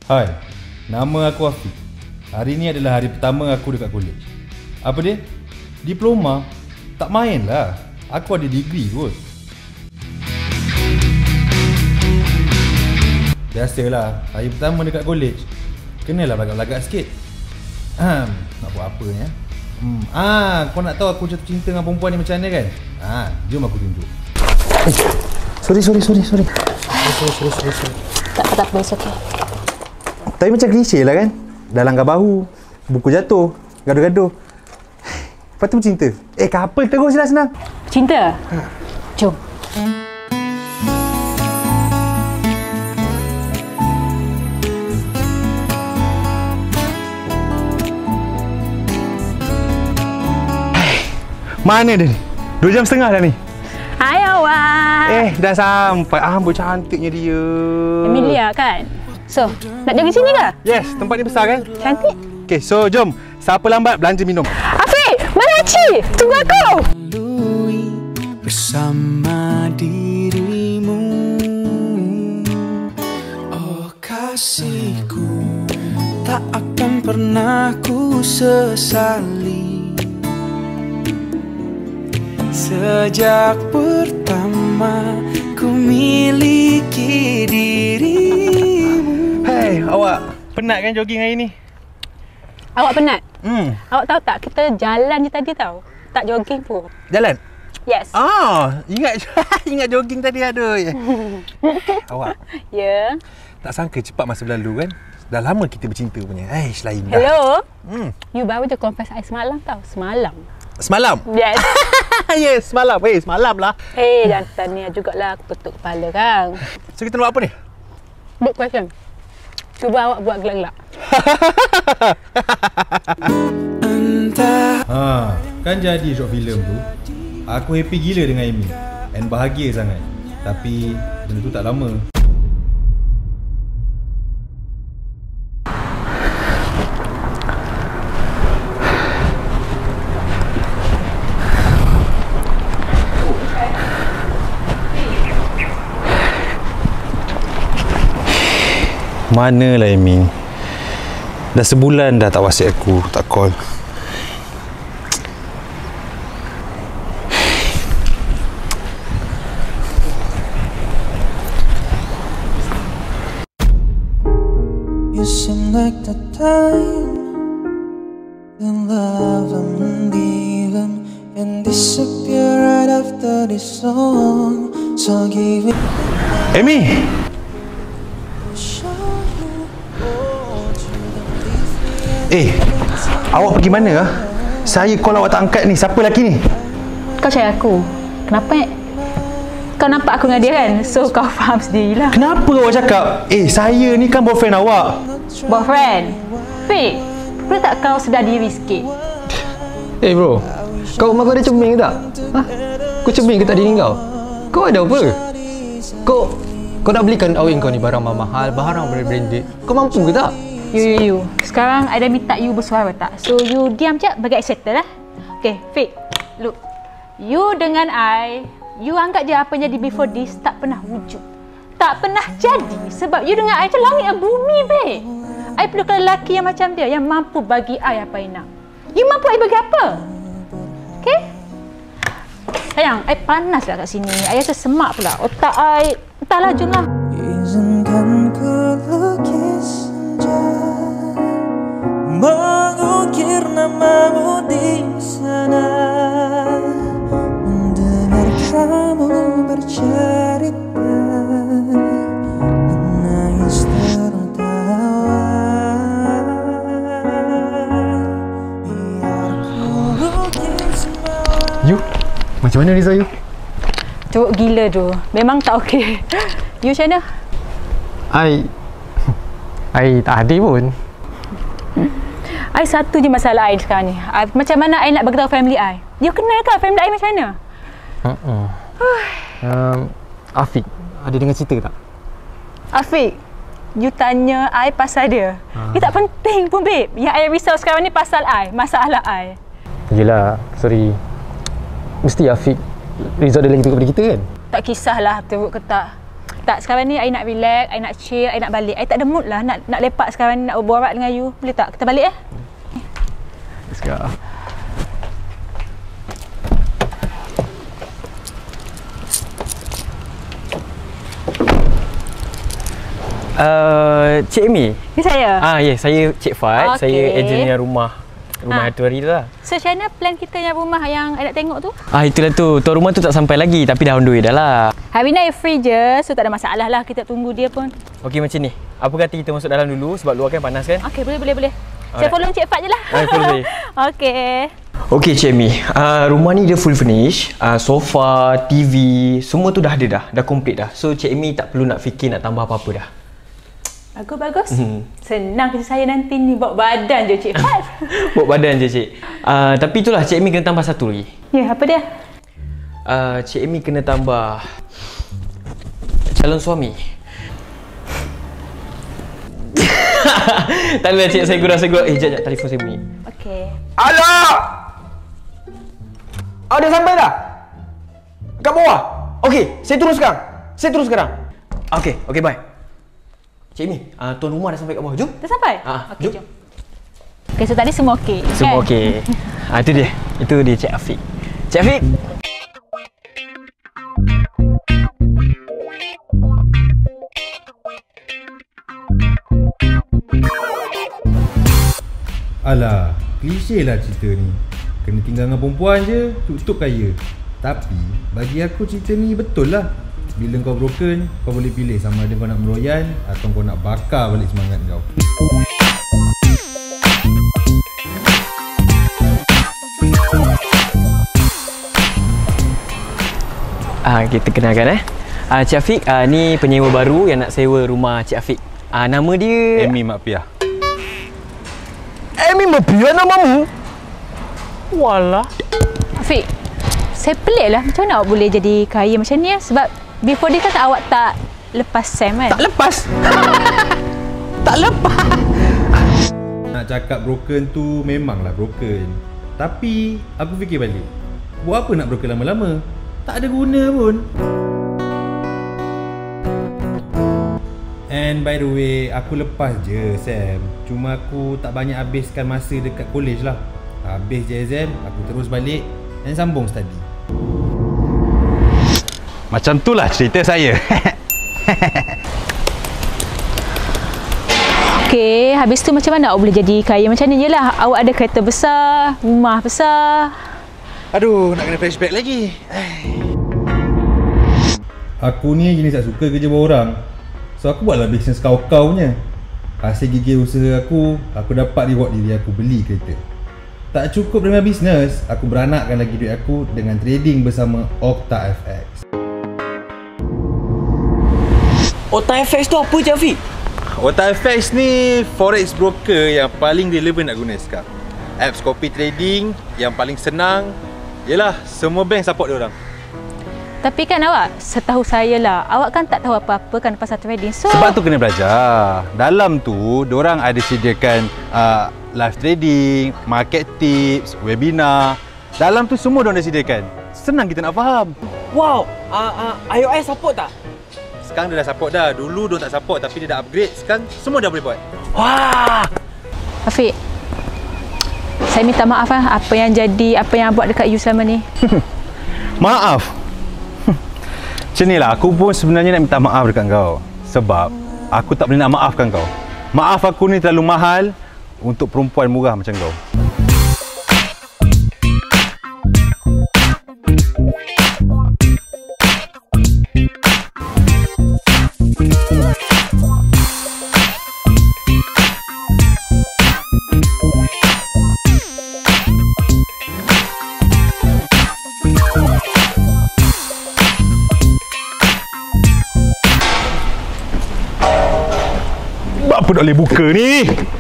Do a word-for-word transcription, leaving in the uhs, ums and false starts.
Hai, nama aku Afiq. Hari ni adalah hari pertama aku dekat college. Apa dia? Diploma? Tak main lah. Aku ada degree kot. Biasalah, hari pertama dekat college, kenalah belagak-belagak sikit. Hmm, nak buat apa ni? Hmm, ah, kau nak tahu aku jatuh cinta dengan perempuan ni macam mana kan? Ah, jom aku tunjuk. Eh, sorry, sorry, sorry, sorry. Sorry, sorry, sorry, sorry. Tak apa, tak apa, it's okay. Tapi macam klise lah kan? Dah langgar bahu, buku jatuh, gaduh-gaduh. Lepas tu bercinta. Eh, couple terus lah senang. Cinta? Ha. Jom. Mana dia ni? Dua jam setengah dah ni. Hai awak. Eh, dah sampai. Ah, amboi cantiknya dia. Emilia kan? So, nak jaga sini ke? Yes, tempat ni besar kan? Cantik. Okay, so jom. Siapa lambat, belanja minum. Afiq, mana Aci? Tunggu aku. Bersama dirimu, oh kasihku, tak akan pernah ku sesali. Sejak pertama ku miliki dirimu. Hey, awak penat kan jogging hari ni? Awak penat? Hmm. Awak tahu tak, kita jalan je tadi tau. Tak jogging pun. Jalan? Yes. Ah, ingat ingat jogging tadi ada. Awak. Ya. Yeah. Tak sangka cepat masa berlalu kan? Dah lama kita bercinta punya. Aish, lain dah. Hello. Hmm. You baru je confess I semalam tau. Semalam. Semalam? Yes. Yes, semalam. Eh, hey, semalam lah. Eh, hey, jangan tanya jugalah aku tutup kepala kan. So, kita nak buat apa ni? Good question. Cuba awak buat gelak-gelak. Ha, kan jadi short film tu. Aku happy gila dengan Amy and bahagia sangat. Tapi benda tu tak lama. Manalah Amy. Dah sebulan dah tak WhatsApp aku, tak call. You seem like the time in love I'm leaving and disappear right after this song. So give it. Amy! Eh, awak pergi mana ah? Saya call awak tak angkat ni. Siapa lelaki ni? Kau cari aku. Kenapa? Kau nampak aku dengan dia kan? So kau faham sendirilah. Kenapa awak cakap? Eh, saya ni kan boyfriend awak. Boyfriend? Fik, boleh tak kau sedar diri sikit? Eh hey bro, kau rumah kau ada cermin ke tak? Ha? Kau cermin ke tak diri kau? Kau ada apa? Kau kau nak belikan awin kau ni barang mahal, barang branded. Kau mampu ke tak? You, you, you. Sekarang I dah minta you bersuara tak? So you diam je, bagi I settle lah. Okay, Fik, look. You dengan I, you anggap je apa yang jadi before this tak pernah wujud. Tak pernah jadi sebab you dengan I macam langit dan bumi, Fik. I perlukan lelaki yang macam dia, yang mampu bagi I apa I nak. You mampu I bagi apa? Okay? Sayang, I panas lah kat sini. I rasa semak pula. Otak I, entahlah, jom lah. Izinkan ku lukis senja, mengukir namamu di sana, mendengar kamu bercerita, menangis tertawa. Biar ku lukis mawar. You? Macam mana Riza you? Teruk gila tu. Memang tak okey. You macam mana? I... I tak ada pun. I satu je masalah I sekarang ni. I, macam mana I nak beritahu family I? You kenal ke family I macam mana? Uh-uh. um, Afiq, ada dengar cerita tak? Afiq, you tanya I pasal dia. Uh. Dia tak penting pun, babe. Yang I risau sekarang ni pasal I. Masalah I. Yelah, sorry. Mesti Afiq Riza ada lagi kepada kita kan? Tak kisahlah teruk ke tak. Tak, sekarang ni I nak relax, I nak chill, I nak balik. I tak ada mood lah nak nak lepak sekarang ni, nak berborak dengan you. Boleh tak? Kita balik eh? Let's go. Uh, Cik Amy. Ni saya? Ah, ya, yeah, saya Cik Fad. Okay. Saya ejennya rumah rumah Ha. tu hari tu lah. So, macam mana plan kita yang rumah yang I nak tengok tu? Ah, itulah tu. Tuan rumah tu tak sampai lagi tapi dah on the way dah lah. Hari ni I free je, so tak ada masalah lah. Kita tunggu dia pun. Okey, macam ni. Apa kata kita masuk dalam dulu sebab luar kan panas kan? Okey, boleh, boleh, boleh. Saya Alright. follow Cik Fad je lah. Ah, follow saya. Okey. Okey Cik Amy, uh, rumah ni dia full furnish, uh, sofa, T V, semua tu dah ada dah, dah complete dah. So Cik Amy tak perlu nak fikir nak tambah apa-apa dah. Bagus, bagus. Hmm. Senang kerja saya nanti ni, bawa badan je Cik Fad. Bawa badan je Cik. Uh, tapi itulah Cik Amy kena tambah satu lagi. Ya, apa dia? Uh, Cik Amy kena tambah calon suami. Tak adalah Cik, saya gurau-gurau. Eh, jap, jap, telefon saya bunyi. Okey. Alah! Oh, dah sampai dah? Kat bawah? Okey, saya turun sekarang. Saya turun sekarang. Okey, okey, bye. Cik Amy, uh, tuan rumah dah sampai kat bawah. Jom. Dah sampai? Ah, Okey, jom. jom. Okey, so tadi semua okey. Semua kan? okey. Ah, itu dia. Itu dia Cik Afiq. Cik Afiq. Alah, klise lah cerita ni. Kena tinggal dengan perempuan je, tutup kaya. Tapi, bagi aku cerita ni betul lah. Bila kau broken, kau boleh pilih sama ada kau nak meroyan atau kau nak bakar balik semangat kau. Ah, kita kenalkan eh. Ah, Cik Afiq, ah, ni penyewa baru yang nak sewa rumah Cik Afiq. Ah, nama dia Amy Mak Piah. Amy Mapia namamu? Walah. Afiq, saya pelik lah macam mana awak boleh jadi kaya macam ni ya? Sebab before ni kan awak tak lepas Sam kan? Tak lepas. Tak lepas. Nak cakap broken tu memanglah broken. Tapi, aku fikir balik. Buat apa nak broken lama-lama? Tak ada guna pun. And by the way, aku lepas je Sam. Cuma aku tak banyak habiskan masa dekat college lah. Habis je exam, aku terus balik dan sambung study. Macam tu lah cerita saya. Okey, habis tu macam mana awak boleh jadi kaya macam ni? Yelah, awak ada kereta besar, rumah besar. Aduh, nak kena flashback lagi. Aku ni jenis tak suka kerja bawah orang. So aku buatlah bisnes kau-kau punya. Hasil gigih usaha aku, aku dapat reward diri aku beli kereta. Tak cukup dengan bisnes, aku beranakkan lagi duit aku dengan trading bersama Okta F X. Okta F X tu apa Cik Afiq? Okta F X ni forex broker yang paling relevan nak guna sekarang. Apps copy trading yang paling senang. Yelah, semua bank support dia orang. Tapi kan awak, setahu saya lah, awak kan tak tahu apa-apa kan pasal trading. So, Sebab tu kena belajar. Dalam tu, diorang ada sediakan uh, live trading, market tips, webinar. Dalam tu semua diorang dah sediakan. Senang kita nak faham. Wow, uh, uh, iOS support tak? Sekarang dia dah support dah. Dulu diorang tak support tapi dia dah upgrade. Sekarang semua dah boleh buat. Wah. Afiq, saya minta maaf lah apa yang jadi, apa yang buat dekat you selama ni. Maaf. Macam ni lah, aku pun sebenarnya nak minta maaf dekat kau. Sebab aku tak boleh nak maafkan kau. Maaf aku ni terlalu mahal untuk perempuan murah macam kau. Apa tak boleh buka ni?